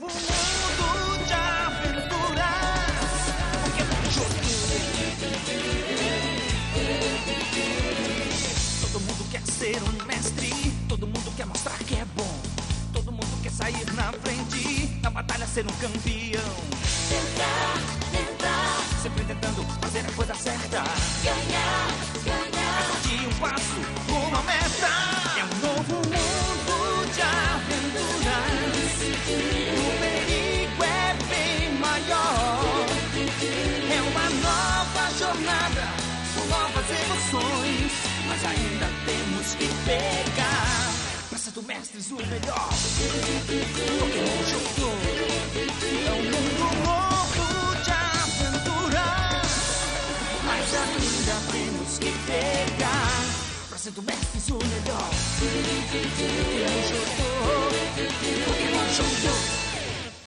novo mundo de aventuras. Pokémon Jogo. Todo mundo quer ser um mestre, todo mundo quer mostrar que é bom, todo mundo quer sair na frente, na batalha ser um campeão. Tentar, sempre tentando fazer a coisa certa. Ganhar. De um passo, uma meta. É um novo mundo de aventuras. O perigo é bem maior. É uma nova jornada, com novas emoções. Mas ainda temos que pegar pra ser do mestres o melhor. Pokémon Jogo é um mundo novo de aventuras. Mas ainda temos que pegar pra ser do mestres o melhor. Pokémon Jogo.